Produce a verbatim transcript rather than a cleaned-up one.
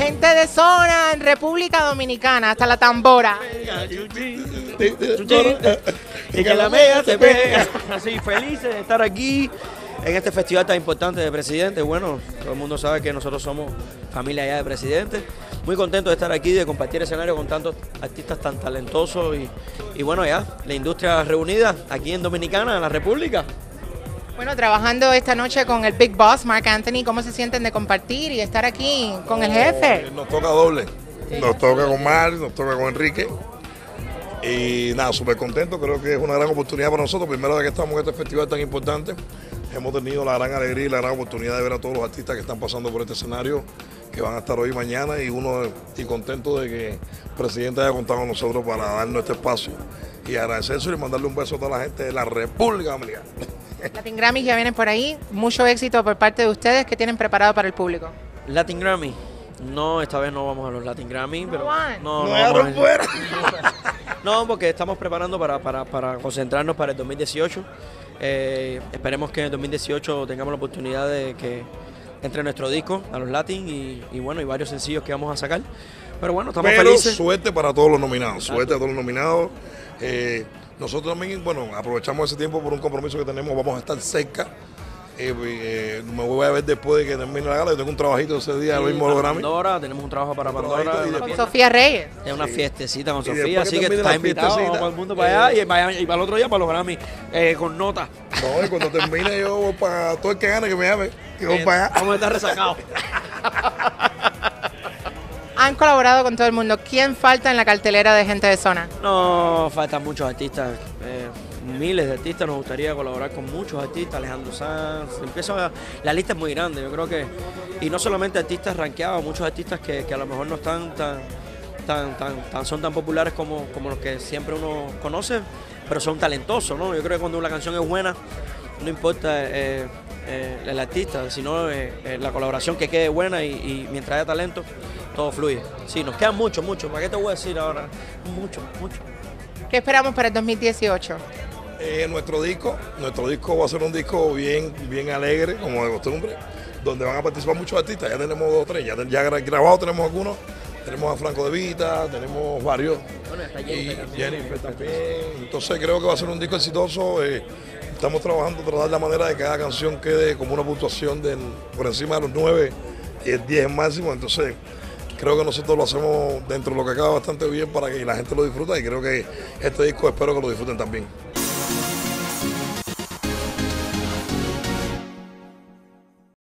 Gente de zona en República Dominicana, hasta la tambora. Y que la mega se pega. Así, felices de estar aquí en este festival tan importante de Presidente. Bueno, todo el mundo sabe que nosotros somos familia allá de Presidente. Muy contento de estar aquí, de compartir escenario con tantos artistas tan talentosos y, y bueno, ya, la industria reunida aquí en Dominicana, en la República. Bueno, trabajando esta noche con el Big Boss, Marc Anthony, ¿cómo se sienten de compartir y estar aquí con el jefe? Nos toca doble, nos toca con Marc, nos toca con Enrique. Y nada, súper contento, creo que es una gran oportunidad para nosotros. Primero vez que estamos en este festival tan importante, hemos tenido la gran alegría y la gran oportunidad de ver a todos los artistas que están pasando por este escenario, que van a estar hoy y mañana, y uno y contento de que el presidente haya contado con nosotros para darnos este espacio y agradecerse y mandarle un beso a toda la gente de la República Dominicana. Latin Grammys ya vienen por ahí, mucho éxito por parte de ustedes. ¿Qué tienen preparado para el público? Latin Grammy. No, esta vez no vamos a los Latin Grammy, pero no, no, no, vamos no, fuera. No, porque estamos preparando para, para, para concentrarnos para el dos mil dieciocho. Eh, esperemos que en el dos mil dieciocho tengamos la oportunidad de que entre nuestro disco a los Latin y, y bueno, y varios sencillos que vamos a sacar. Pero bueno, estamos pero felices. Suerte para todos los nominados, suerte a todos los nominados. Eh, nosotros también, bueno, aprovechamos ese tiempo por un compromiso que tenemos, vamos a estar cerca. Eh, eh, me voy a ver después de que termine la gala. Yo tengo un trabajito ese día, sí, lo mismo los Grammy. Pandora, tenemos un trabajo para Pandora. Con Sofía Reyes. Es una sí. fiestecita con y Sofía, así que está invitado todo el mundo para allá y para, y para el otro día para los Grammy eh, con nota. No, y cuando termine yo voy para todo el que gane que me llame, que voy eh, para allá. Vamos a estar resacados. Han colaborado con todo el mundo. ¿Quién falta en la cartelera de Gente de Zona? No, faltan muchos artistas. Eh, miles de artistas, nos gustaría colaborar con muchos artistas, Alejandro Sanz, empieza a, la lista es muy grande, yo creo que, y no solamente artistas rankeados, muchos artistas que, que a lo mejor no están tan, tan, tan, tan son tan populares como, como los que siempre uno conoce, pero son talentosos, ¿no? Yo creo que cuando una canción es buena, no importa eh, eh, el artista, sino eh, eh, la colaboración que quede buena y, y mientras haya talento, todo fluye. Sí, nos quedan mucho, mucho, ¿para qué te voy a decir ahora? Mucho, mucho. ¿Qué esperamos para el dos mil dieciocho? Eh, nuestro disco, nuestro disco va a ser un disco bien, bien alegre, como de costumbre, donde van a participar muchos artistas. Ya tenemos dos o tres, ya, ya grabado tenemos algunos, tenemos a Franco De Vita, tenemos varios. Bueno, está y Jennifer, Jennifer también. Entonces creo que va a ser un disco exitoso. Eh, estamos trabajando para dar la manera de que cada canción quede como una puntuación del, por encima de los nueve y el diez máximo. Entonces creo que nosotros lo hacemos dentro de lo que acaba bastante bien para que la gente lo disfrute, y creo que este disco espero que lo disfruten también.